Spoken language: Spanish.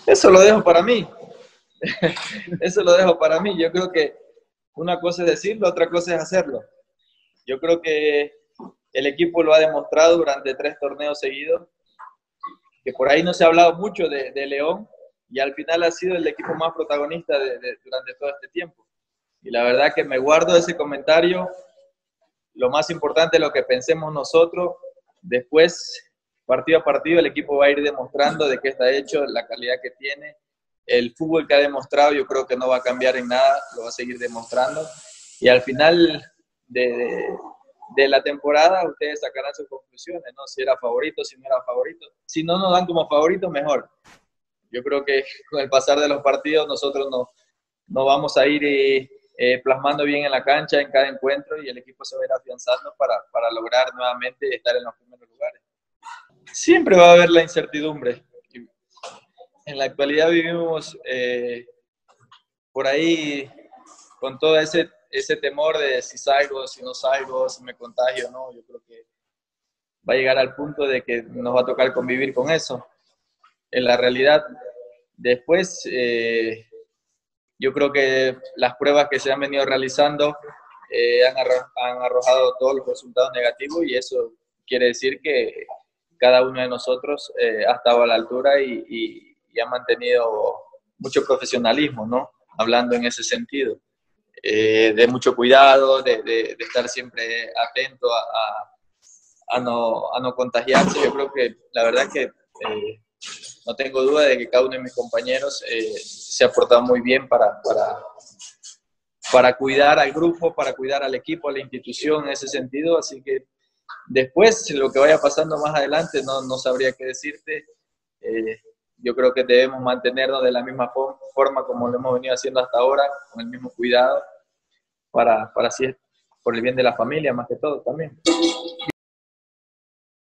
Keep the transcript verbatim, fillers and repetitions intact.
Eso lo dejo para mí. Eso lo dejo para mí. Yo creo que una cosa es decirlo, otra cosa es hacerlo. Yo creo que el equipo lo ha demostrado durante tres torneos seguidos, que por ahí no se ha hablado mucho de, de León, y al final ha sido el equipo más protagonista de, de, durante todo este tiempo. Y la verdad que me guardo ese comentario. Lo más importante es lo que pensemos nosotros. Después, partido a partido, el equipo va a ir demostrando de qué está hecho, la calidad que tiene. El fútbol que ha demostrado yo creo que no va a cambiar en nada, lo va a seguir demostrando. Y al final de, de, de la temporada ustedes sacarán sus conclusiones, ¿no? Si era favorito, si no era favorito. Si no nos dan como favorito, mejor. Yo creo que con el pasar de los partidos nosotros nos no vamos a ir eh, eh, plasmando bien en la cancha en cada encuentro y el equipo se va a ir afianzando para, para lograr nuevamente estar en los primeros lugares. Siempre va a haber la incertidumbre. En la actualidad vivimos eh, por ahí con todo ese, ese temor de si salgo, si no salgo, si me contagio, no. Yo creo que va a llegar al punto de que nos va a tocar convivir con eso. En la realidad, después, eh, yo creo que las pruebas que se han venido realizando eh, han, arro han arrojado todos los resultados negativos y eso quiere decir que cada uno de nosotros eh, ha estado a la altura y, y, y ha mantenido mucho profesionalismo, ¿no? Hablando en ese sentido, eh, de mucho cuidado, de, de, de estar siempre atento a, a, a, no, a no contagiarse. Yo creo que la verdad que eh, no tengo duda de que cada uno de mis compañeros eh, se ha portado muy bien para, para, para cuidar al grupo, para cuidar al equipo, a la institución en ese sentido. Así que después, lo que vaya pasando más adelante, no, no sabría qué decirte. Eh, yo creo que debemos mantenernos de la misma forma como lo hemos venido haciendo hasta ahora, con el mismo cuidado, para, para así, por el bien de la familia más que todo también.